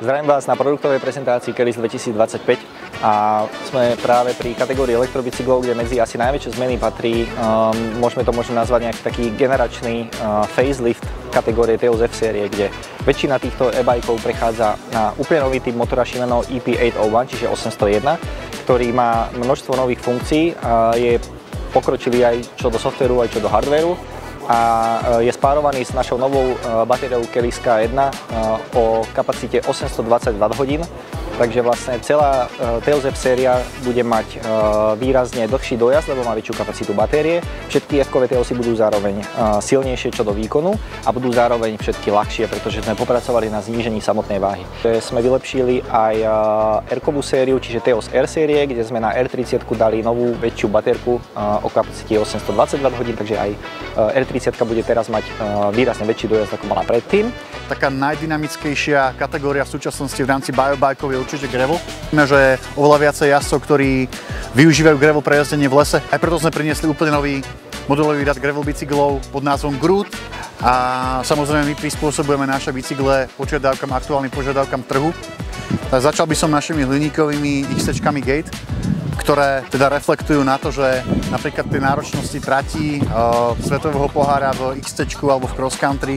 Zdravím vás na produktovej prezentácii Keris 2025 a sme práve pri kategórii elektrobicyklov, kde medzi asi najväčšie zmeny patrí, môžeme to možno nazvať nejaký taký generačný facelift kategórie Teos F série, kde väčšina týchto e-bajkov prechádza na úplne nový typ motora Shimano EP801, čiže 801, ktorý má množstvo nových funkcií, je pokročilý aj čo do softvéru, aj čo do hardvéru a je spárovaný s našou novou batériou Keris K1 o kapacite 820 Wh. Takže vlastne celá Teos F séria bude mať výrazne dlhší dojazd, lebo má väčšiu kapacitu batérie. Všetky F-kové Teosy budú zároveň silnejšie čo do výkonu a budú zároveň všetky ľahšie, pretože sme popracovali na znížení samotnej váhy. Sme vylepšili aj R-kovú sériu, čiže Teos R série, kde sme na R30 dali novú väčšiu baterku o kapacite 820 Wh, takže aj R30 bude teraz mať výrazne väčší dojazd, ako mala predtým. Taká najdynamickejšia kategória v súčasnosti v rámci biobikeov je určite gravel. Vieme, že oveľa viacej jazdcov, ktorí využívajú gravel pre jazdenie v lese. Aj preto sme priniesli úplne nový modelový rad gravel bicyklov pod názvom Groot. A samozrejme my prispôsobujeme naše bicykle aktuálnym požiadavkám trhu. Tak začal by som našimi hliníkovými XC-čkami Gate, ktoré teda reflektujú na to, že napríklad tie náročnosti tratí svetového pohára v XC-čku alebo v cross country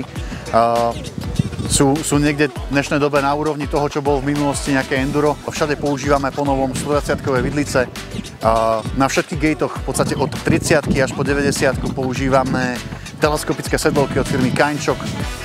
sú niekde v dnešnej dobe na úrovni toho, čo bolo v minulosti nejaké enduro. Všade používame po novom 120-kové vidlice. Na všetkých gatech v podstate od 30 až po 90 používame teleskopické sedlovky od firmy Kainchok.